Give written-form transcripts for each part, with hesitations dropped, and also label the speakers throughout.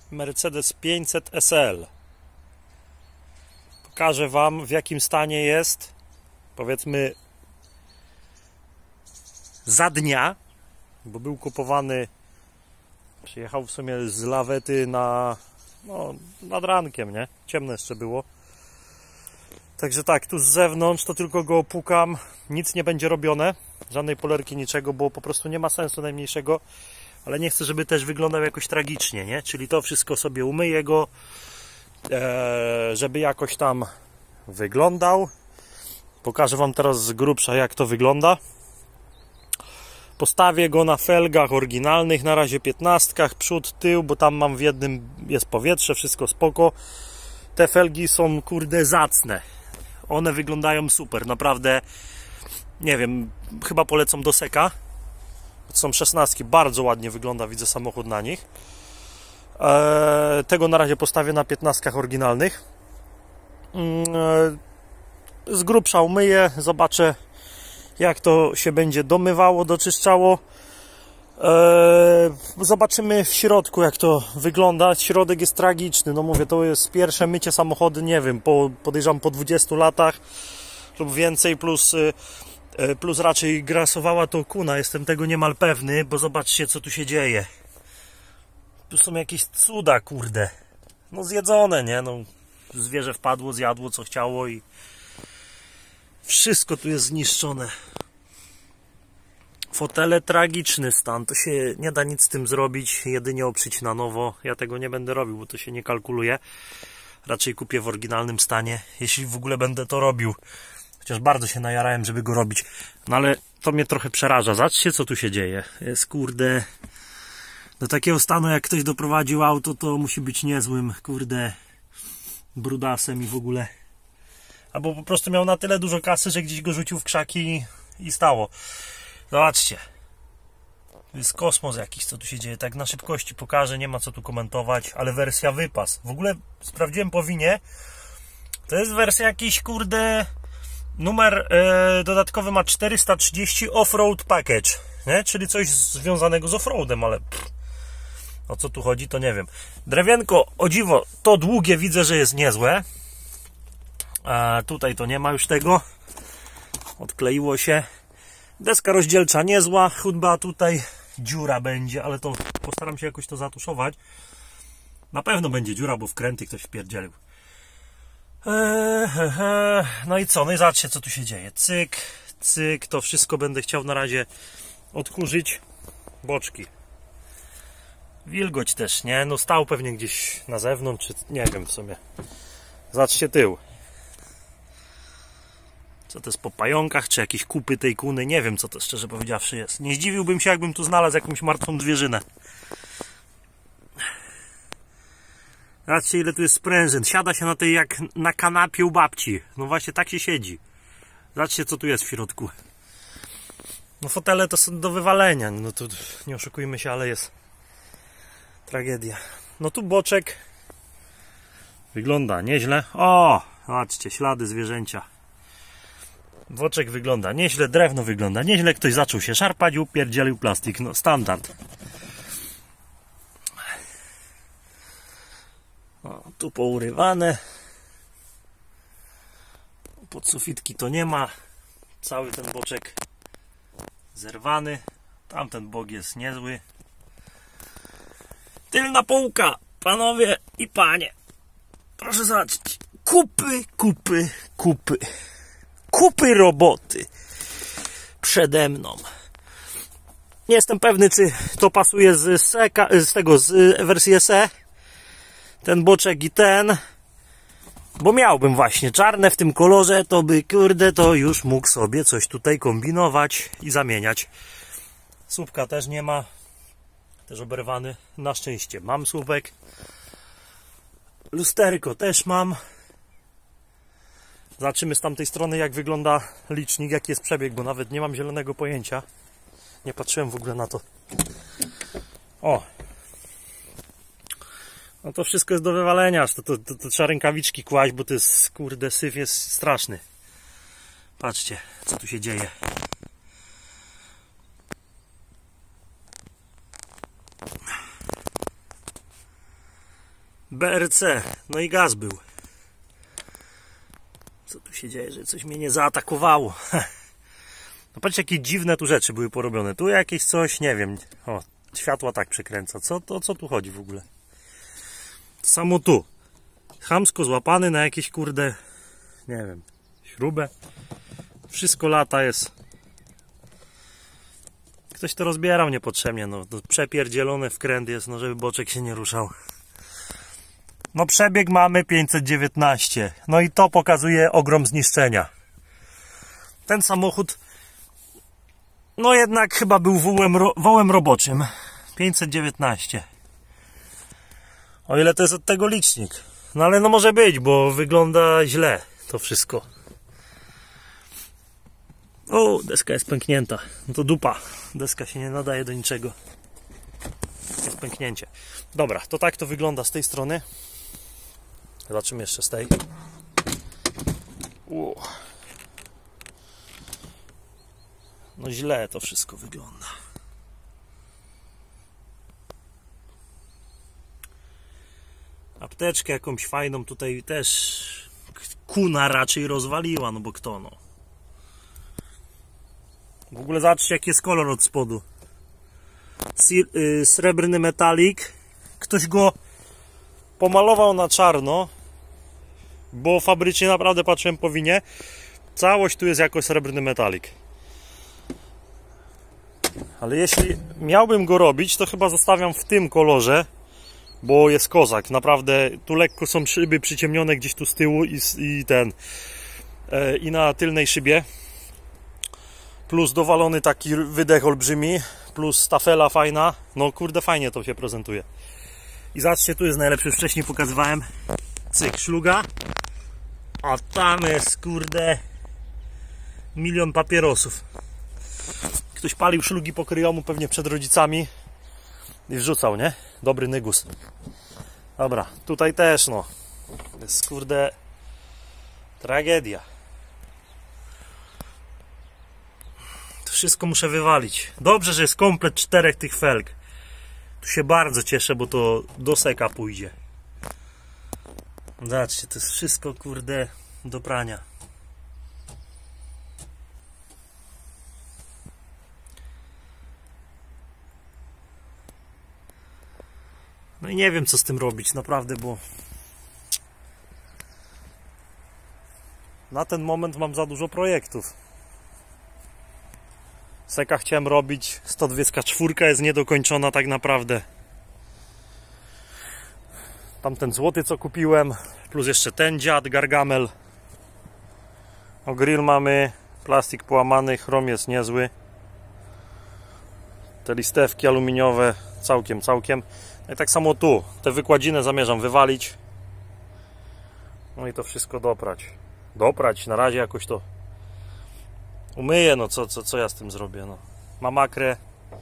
Speaker 1: Mercedes 500 SL. Pokażę Wam, w jakim stanie jest, powiedzmy, za dnia, bo był kupowany, przyjechał w sumie z lawety nad rankiem, nie? Ciemno jeszcze było. Także tak, tu z zewnątrz to tylko go opukam, nic nie będzie robione, żadnej polerki, niczego, bo po prostu nie ma sensu najmniejszego, ale nie chcę, żeby też wyglądał jakoś tragicznie, nie? Czyli to wszystko sobie umyję go, żeby jakoś tam wyglądał. Pokażę Wam teraz z grubsza, jak to wygląda. Postawię go na felgach oryginalnych, na razie 15, przód, tył, bo tam mam w jednym jest powietrze, wszystko spoko. Te felgi są, kurde, zacne. One wyglądają super, naprawdę. Nie wiem, chyba polecą do Seka. Są 16, bardzo ładnie wygląda, widzę samochód na nich. Tego na razie postawię na 15 oryginalnych. Z grubsza umyję, zobaczę, jak to się będzie domywało, doczyszczało. Zobaczymy w środku, jak to wygląda. Środek jest tragiczny, no mówię, to jest pierwsze mycie samochodu, nie wiem, podejrzewam po 20 latach lub więcej, plus raczej grasowała to kuna, jestem tego niemal pewny, bo zobaczcie, co tu się dzieje. Tu są jakieś cuda, kurde. No zjedzone, nie? No, zwierzę wpadło, zjadło co chciało i wszystko tu jest zniszczone. Fotele, tragiczny stan, to się nie da nic z tym zrobić, jedynie oprzeć na nowo. Ja tego nie będę robił, bo to się nie kalkuluje. Raczej kupię w oryginalnym stanie, jeśli w ogóle będę to robił. Chociaż bardzo się najarałem, żeby go robić. No ale to mnie trochę przeraża. Zobaczcie, co tu się dzieje. Jest, kurde, do takiego stanu, jak ktoś doprowadził auto, to musi być niezłym, kurde, brudasem i w ogóle. Albo po prostu miał na tyle dużo kasy, że gdzieś go rzucił w krzaki i stało. Zobaczcie. To jest kosmos jakiś, co tu się dzieje. Tak na szybkości pokażę, nie ma co tu komentować, ale wersja wypas. W ogóle sprawdziłem po winie. To jest wersja jakiś, kurde, numer dodatkowy ma 430 Offroad Package, nie? Czyli coś związanego z offroadem, ale o co tu chodzi, to nie wiem. Drewienko, o dziwo, to długie widzę, że jest niezłe. A tutaj to nie ma już tego. Odkleiło się. Deska rozdzielcza niezła, chyba tutaj dziura będzie, ale to postaram się jakoś to zatuszować. Na pewno będzie dziura, bo wkręty ktoś wpierdzielił. No i co? No i zobaczcie, co tu się dzieje. Cyk, cyk, to wszystko będę chciał na razie odkurzyć. Boczki. Wilgoć też, nie? No stał pewnie gdzieś na zewnątrz, czy nie wiem w sumie. Zobaczcie tył. Co to jest, po pająkach, czy jakieś kupy tej kuny? Nie wiem, co to szczerze powiedziawszy jest. Nie zdziwiłbym się, jakbym tu znalazł jakąś martwą zwierzynę. Zobaczcie, ile tu jest sprężyn. Siada się na tej jak na kanapie u babci. No właśnie, tak się siedzi. Zobaczcie, co tu jest w środku. No fotele to są do wywalenia. No tu nie oszukujmy się, ale jest tragedia. No tu boczek wygląda nieźle. O, zobaczcie, ślady zwierzęcia. Boczek wygląda nieźle, drewno wygląda nieźle. Ktoś zaczął się szarpać, upierdzielił plastik. No standard. O, tu pourywane. Pod sufitki to nie ma. Cały ten boczek zerwany. Tamten bok jest niezły. Tylna półka, panowie i panie. Proszę zobaczyć. Kupy, kupy, kupy. Kupy roboty przede mną. Nie jestem pewny, czy to pasuje z wersji SE. Ten boczek i ten. Bo miałbym właśnie czarne w tym kolorze, to by, kurde, to już mógł sobie coś tutaj kombinować i zamieniać. Słupka też nie ma. Też oberwany. Na szczęście mam słupek. Lusterko też mam. Zobaczymy z tamtej strony, jak wygląda licznik, jaki jest przebieg, bo nawet nie mam zielonego pojęcia. Nie patrzyłem w ogóle na to. O! No to wszystko jest do wywalenia, to trzeba rękawiczki kłaść, bo to jest, kurde, syf jest straszny. Patrzcie, co tu się dzieje. BRC, no i gaz był. Co tu się dzieje, że coś mnie nie zaatakowało? No patrz, jakie dziwne tu rzeczy były porobione. Tu jakieś coś, nie wiem. O, światła tak przekręca. Co tu chodzi w ogóle? To samo tu. Chamsko złapany na jakieś, kurde, nie wiem, śrubę. Wszystko lata jest. Ktoś to rozbierał niepotrzebnie, no. To przepierdzielone wkręt jest, no, żeby boczek się nie ruszał. No przebieg mamy 519. No i to pokazuje ogrom zniszczenia. Ten samochód, no jednak chyba był wołem roboczym. 519. O ile to jest od tego licznik. No ale no może być, bo wygląda źle to wszystko. O, deska jest pęknięta. No to dupa. Deska się nie nadaje do niczego. Jest pęknięcie. Dobra, to tak to wygląda z tej strony. Zobaczymy jeszcze z tej. No źle to wszystko wygląda. Apteczkę jakąś fajną tutaj też kuna raczej rozwaliła, no bo kto no. W ogóle zobaczcie, jaki jest kolor od spodu. Srebrny metalik. Ktoś go pomalował na czarno, bo fabrycznie naprawdę patrzyłem po winie. Całość tu jest jako srebrny metalik. Ale jeśli miałbym go robić, to chyba zostawiam w tym kolorze, bo jest kozak. Naprawdę tu lekko są szyby przyciemnione gdzieś tu z tyłu i na tylnej szybie. Plus dowalony taki wydech olbrzymi, plus stafela fajna. No kurde, fajnie to się prezentuje. I zobaczcie, tu jest najlepszy, wcześniej pokazywałem. Cyk, szluga. A tam jest, kurde, milion papierosów. Ktoś palił szlugi po kryjomu pewnie przed rodzicami i wrzucał, nie? Dobry nygus. Dobra, tutaj też no. Jest, kurde, tragedia. To wszystko muszę wywalić. Dobrze, że jest komplet 4 tych felg. Tu się bardzo cieszę, bo to do seka pójdzie. Zobaczcie, to jest wszystko, kurde, do prania. No i nie wiem, co z tym robić, naprawdę, bo na ten moment mam za dużo projektów. Seka chciałem robić, 124 jest niedokończona tak naprawdę. Tamten złoty, co kupiłem, plus jeszcze ten dziad, Gargamel. O, grill mamy, plastik połamany, chrom jest niezły. Te listewki aluminiowe całkiem. No i tak samo tu, te wykładziny zamierzam wywalić. No i to wszystko doprać, na razie jakoś to umyję, no co ja z tym zrobię, no. Ma makrę.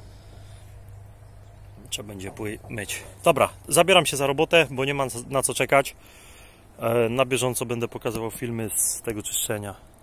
Speaker 1: Trzeba będzie myć. Dobra, zabieram się za robotę, bo nie mam na co czekać. Na bieżąco będę pokazywał filmy z tego czyszczenia.